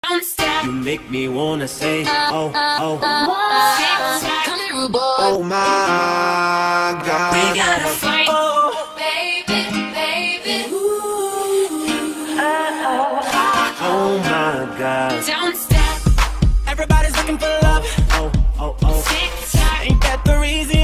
You make me wanna say, oh, oh. Oh my God. We gotta fight. Oh, baby, baby. Oh my God. Don't stop. Everybody's looking for love. Oh, oh, oh. Ain't that the reason?